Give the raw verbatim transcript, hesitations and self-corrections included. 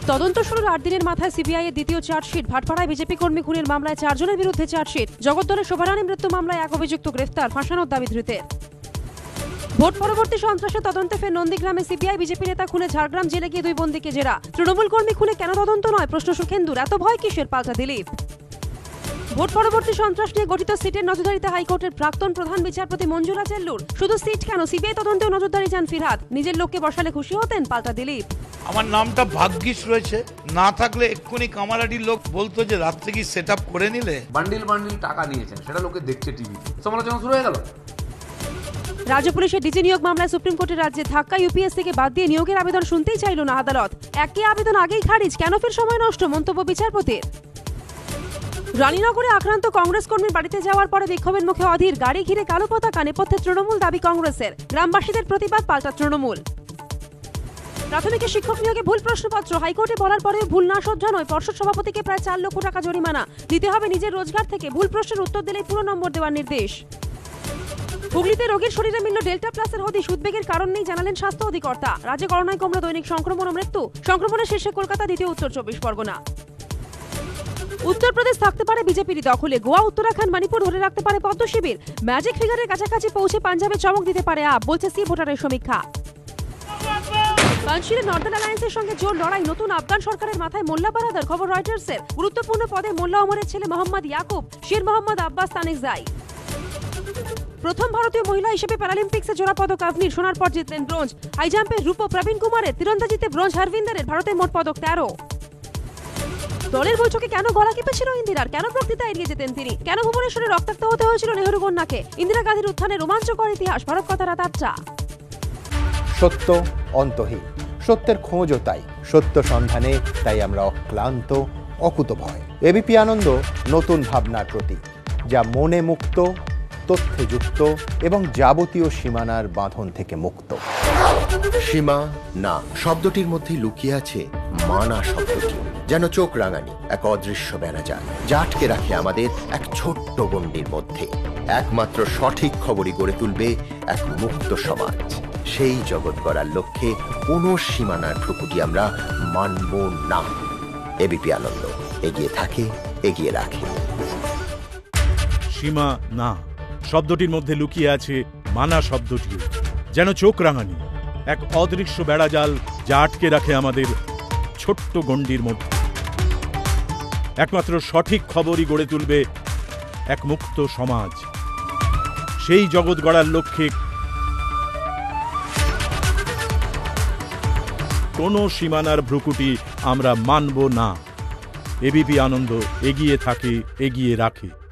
তদন্ত শুরুর আট দিনের মাথায় সিবিআই এর দ্বিতীয় চার্জশিট। ভাটপাড়ায় বিজেপি কর্মী খুনের মামলায় চারজনের বিরুদ্ধে চার্জশিট। জগদ্দলের শোভারানী মৃত্যু মামলায় এক অভিযুক্ত গ্রেফতার, ফাঁসানোর দাবি ধৃতের। ভোট পরবর্তী সন্ত্রাসের তদন্তে ফের নন্দীগ্রামে সিপিআই বিজেপি নেতা খুনে ঝাড়গ্রাম জেলে গিয়ে দুই বন্দীকে জেরা। তৃণমূল কর্মী খুনে কেন তদন্ত নয়, প্রশ্ন সুখেন্দুর। এত ভয় কিসের, পাল্টা দিলীপ। ভোট পরবর্তী সন্ত্রাস নিয়ে গঠিত সিটের নজরদারিতে হাইকোর্টের প্রাক্তন প্রধান বিচারপতি মঞ্জুলা চেল্লুর। শুধু সিট কেন, সিবিআই তদন্তেও নজরদারি চান ফিরহাদ। নিজের লোককে বসালে খুশি হতেন, পাল্টা দিলীপ। আমার নামটা ভাগ্যিস রয়েছে, না থাকলে এক্ষুনি কামারাডির লোক বলতো যে রাত্রে কি সেট আপ করে নিলে। বান্ডিল বান্ডিল টাকা নিয়েছেন, সেটা লোকে দেখছে টিভিতে, সমালোচনা শুরু হয়ে গেল। রাজ্য পুলিশের ডিজি নিয়োগ মামলায় সুপ্রিম কোর্টের রাজ্যে ধাক্কা। ইউপিএসসিকে বাদ দিয়ে নিয়োগের আবেদন শুনতেই চাইল না আদালত। একই আবেদন আগেই খারিজ, কেন ফের সময় নষ্ট, মন্তব্য বিচারপতির। রানীনগরে আক্রান্ত কংগ্রেস কর্মীর বাড়িতে যাওয়ার পরে বিক্ষোভের মুখে অধীর। গাড়ি ঘিরে কালো পতাকা, নেপথ্যে তৃণমূল, দাবি কংগ্রেসের। গ্রামবাসীদের প্রতিবাদ, পাল্টা তৃণমূল। প্রাথমিক শিক্ষক নিয়োগে ভুল প্রশ্নপত্র, হাইকোর্টে বলার পরেও ভুল না শোধরা নয়। পর্ষদ সভাপতিকে প্রায় চার লক্ষ টাকা জরিমানা দিতে হবে নিজের রোজগার থেকে। ভুল প্রশ্নের উত্তর দিলেই পুরো নম্বর দেওয়ার নির্দেশ। হুগলিতে রোগীর শরীরে মিলল ডেল্টা প্লাসের হদিশ। উদ্বেগের কারণ নেই জানালেন স্বাস্থ্য অধিকর্তা। রাজ্যে করোনায় কমল দৈনিক সংক্রমণ ও মৃত্যু। সংক্রমণের শীর্ষে কলকাতা, দ্বিতীয় উত্তর চব্বিশ পরগনা। উত্তরপ্রদেশ থাকতে পারে বিজেপির দখলে। গোয়া, উত্তরাখণ্ড, মণিপুর ধরে রাখতে পারে পদ্ম শিবির। ম্যাজিক ফিগারের কাছাকাছি পৌঁছে পাঞ্জাবে চমক দিতে পারে আপ, বলছে সি ভোটারের সমীক্ষা। পানশিরে নর্দার্ন অ্যালায়েন্সের সঙ্গে জোর লড়াই। নতুন আফগান সরকারের মাথায় মোল্লা বারাদার, খবর রয়টার্সের। গুরুত্বপূর্ণ পদে মোল্লা ওমরের ছেলে মোহাম্মদ ইয়াকুব, শের মোহাম্মদ আব্বাস তানেকজাই। প্রথম ভারতীয় মহিলা হিসেবে প্যারালিম্পিক্সে জোড়া পদক আভনির, সোনার পর জিতলেন ব্রোঞ্জ। হাই জাম্পে রূপো প্রবীণ কুমারের, তীরন্দাজিতে ব্রোঞ্জ হরভিন্দারের। ভারতের মোট পদক তেরো। দলের বৈঠকে কেন গলা কেঁপেছিল ইন্দিরার, কেন বক্তৃতা এড়িয়ে যেতেন তিনি, কেন ভুবনেশ্বরে রক্তাক্ত হতে হয়েছিল নেহরু কন্যাকে। ইন্দিরা গান্ধীর উত্থানে রোমাঞ্চকর ইতিহাস। ভারত কথা রাত আটটা। সত্য অন্তহীন, সত্যের খোঁজও তাই। সত্য সন্ধানে তাই আমরা অক্লান্ত, অকুতভয়। এবিপি আনন্দ নতুন ভাবনার প্রতীক, যা মনে মুক্ত, তথ্যে যুক্ত এবং যাবতীয় সীমানার বাঁধন থেকে মুক্ত। সীমা না শব্দটির মধ্যে লুকিয়ে আছে মানা শব্দটি, যেন চোখ রাঙানি এক অদৃশ্য বেড়াজাল, যা আটকে রাখে আমাদের এক ছোট্ট গণ্ডির মধ্যে। একমাত্র সঠিক খবরই গড়ে তুলবে এক মুক্ত সমাজ। সেই জগৎ গড়ার লক্ষ্যে কোনো সীমানার ঠুকুটি আমরা মানব না। এবিপি আনন্দ এগিয়ে থাকে, এগিয়ে রাখে। সীমা না শব্দটির মধ্যে লুকিয়ে আছে মানা শব্দটিও, যেন চোখ রাঙানি এক অদৃশ্য বেড়াজাল, যা আটকে রাখে আমাদের ছোট্ট গণ্ডির মধ্যে। একমাত্র সঠিক খবরই গড়ে তুলবে এক মুক্ত সমাজ। সেই জগৎ গড়ার লক্ষ্যে কোনো সীমানার ভ্রুকুটি আমরা মানব না। এবিপি আনন্দ এগিয়ে থাকে, এগিয়ে রাখে।